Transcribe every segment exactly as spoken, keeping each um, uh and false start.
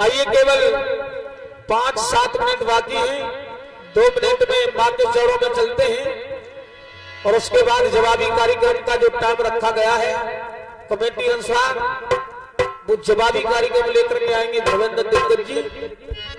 आइए, केवल पांच सात मिनट बाकी हैं। दो मिनट में मां के चरणों में चलते हैं और उसके बाद जवाबी कार्यक्रम का जो टाइम रखा गया है कमेटी अनुसार वो जवाबी कार्यक्रम लेकर के आएंगे धर्मेंद्र दिग्गज जी।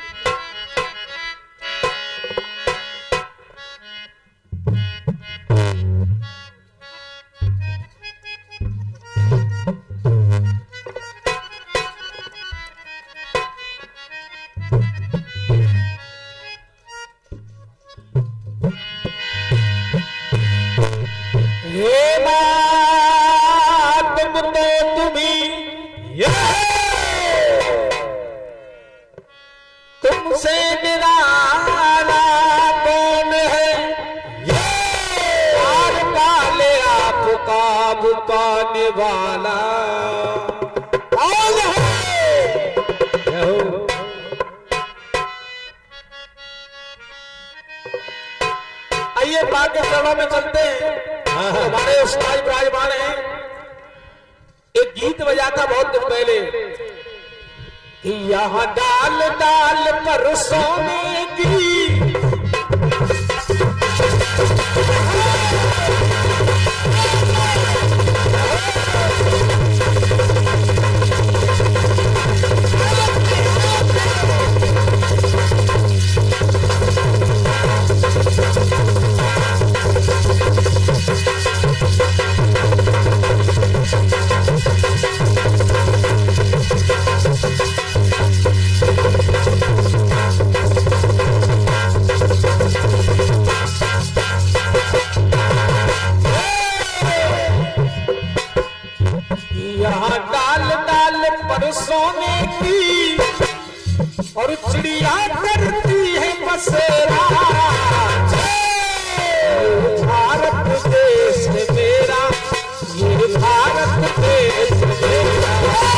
तुमसे निराला कौन है ये, और काले आपका बुकाने वाला कौन है। आइए बाकी चरणों में चलते हैं। हमारे उस्ताद विराजमान हैं। एक गीत बजा था बहुत दिन पहले, यहाँ डाल डाल पर सोने की सोने की और चिड़िया करती है बसेरा। भारत देश मेरा, ये भारत देश मेरा,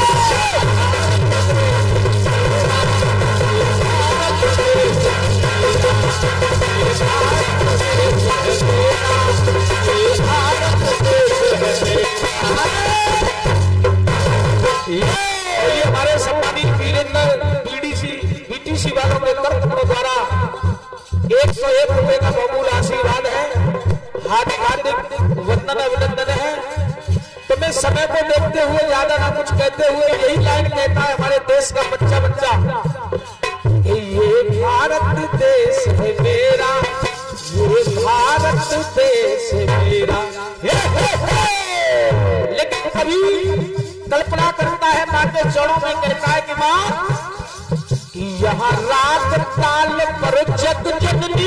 हमारे सम्मानित वीरेंद्र बीडीसी बीटीसी वालों के तरफ द्वारा एक सौ एक रुपए का बहुमूल्य आशीर्वाद है। हार्दिक हार्दिक वंदन अभिनंदन है। तो मैं समय को देखते हुए ज्यादा ना कुछ कहते हुए यही लाइन कहता है हमारे देश का बच्चा बच्चा, ये भारत देश है मेरा, ये भारत देश है मेरा। हे हे हे। लेकिन कभी कल्पना करता है मां के चरणों में, कहता है कि मां कि यहाँ रात काल पर जग जननी,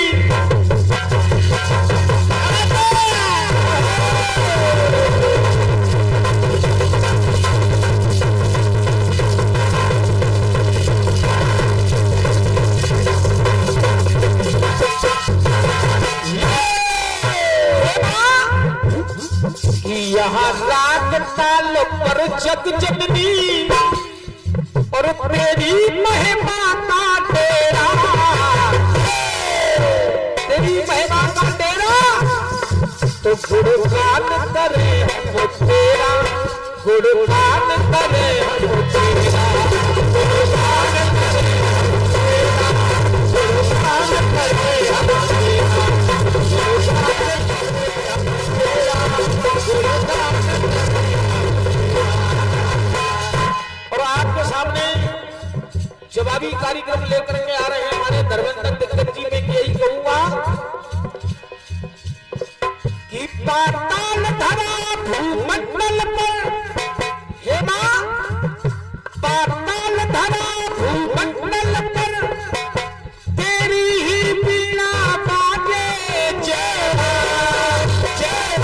यहाँ रात काल पर जग जननी और तेरी महिमा का डेरा, तेरी महिमा का डेरा, तो गुणगान करे हम तेरा, गुणगान करे हम तेरा, गुणगान करे हम तेरा, गुणगान करे हम तेरा, और आपके सामने जवाबी कार्यक्रम लेकर के आ रहे हैं हमारे धर्मेंद्र दिग्गज जी। में यही कहूंगा कि पाताल धरा भूमंडल पर, हे मां पाताल धरा भूमंडल पर, तेरी ही बीना बाजे जय जय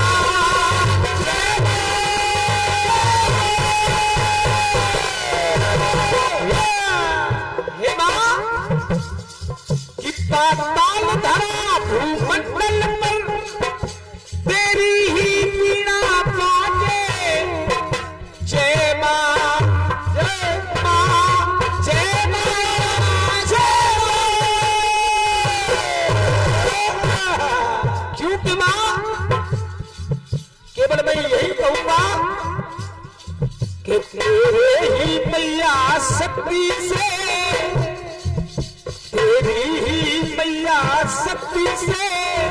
पाताल धरा भूमंडल पर, तेरी ही बीना बाजे भक्ति से, तेरी ही मैया शक्ति से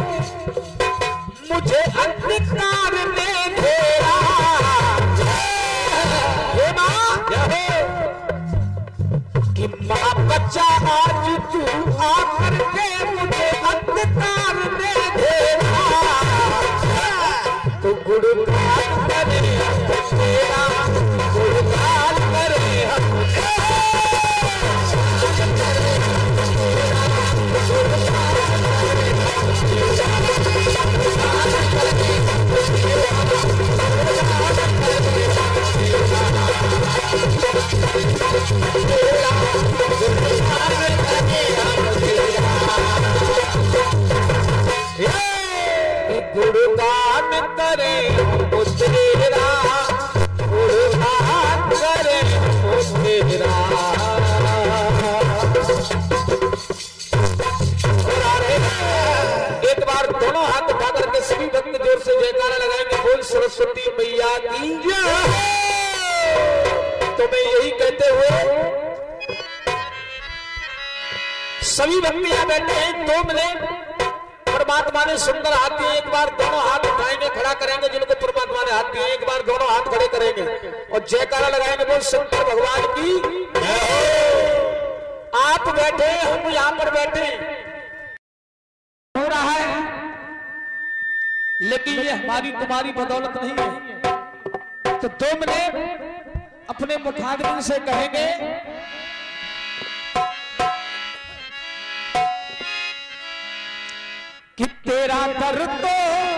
मुझे अंधकार ने घेरा। हे मां कि मां बच्चा आज तू आकर के मुझे अंधकार ने घेरा, तो गुणगान करे तेरा, गुणगान करे हम गुणगान करे वो तेरा, गुणगान करे वो तेरा। एक बार दोनों हाथ उठा करके सभी भक्त जोर से जयकारा लगाएंगे, बोल सरस्वती मैया की जय। तो मैं यही कहते हुए सभी भक्त यहां बैठे हैं, दो मिनट परमात्मा ने सुंदर हाथ दिए। एक बार दोनों हाथ उठाएंगे, खड़ा करेंगे, जिनको परमात्मा ने हाथ दिए एक बार दोनों हाथ खड़े करेंगे और जयकारा लगाएंगे, बोल शंकर भगवान की। आप बैठे, हम यहां पर बैठे हो रहा है, लेकिन ये हमारी तुम्हारी बदौलत नहीं है। तो दो मिनट अपने मुखाग्नि से कहेंगे, कि तेरा दर तो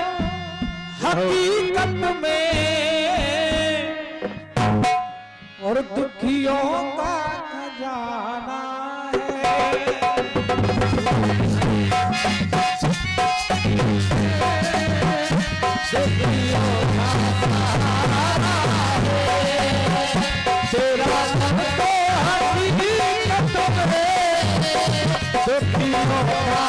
हकीकत में और दुखियों का खजाना है। तेरा दर तो हकीकत में दुखियों का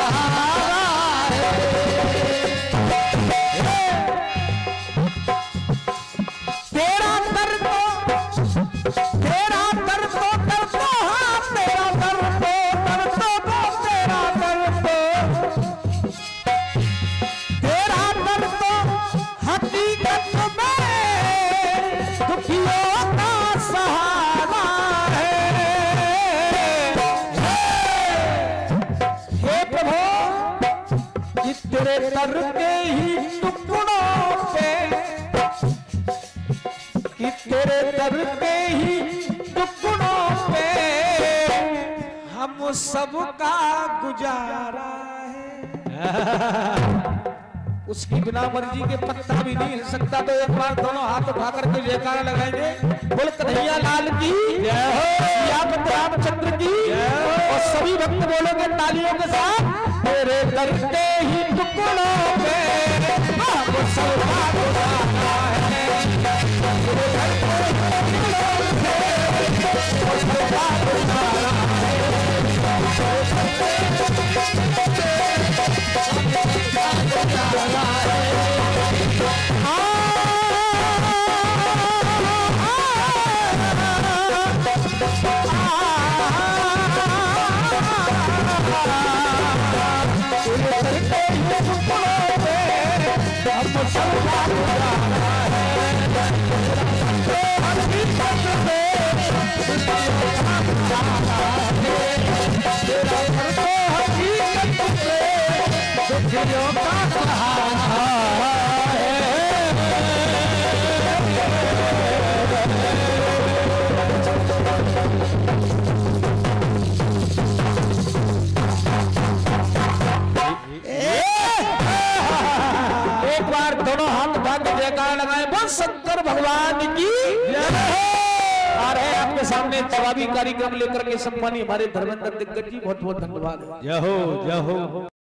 तेरे दर के ही टुकड़ों पे, कि तेरे दर के ही टुकड़ों पे हम सबका गुजारा है। उसकी बिना मर्जी के पत्ता भी नहीं हिल सकता। तो एक बार दोनों हाथ उठा करके जयकारा लगाएंगे, बोल कन्हैया लाल की जय हो, रामचंद्र की जय हो। और सभी भक्त बोलोगे तालियों के साथ, तेरे दर के ही टुकड़ों पे हम सबका गुजारा है। तेरे दर के ही टुकड़ों पे हम सबका गुजारा है। शंकर भगवान की आ रहे हैं आपके सामने जवाबी कार्यक्रम लेकर के सम्मानी हमारे धर्मेंद्र दिग्गज जी, बहुत बहुत धन्यवाद। जय हो जय हो।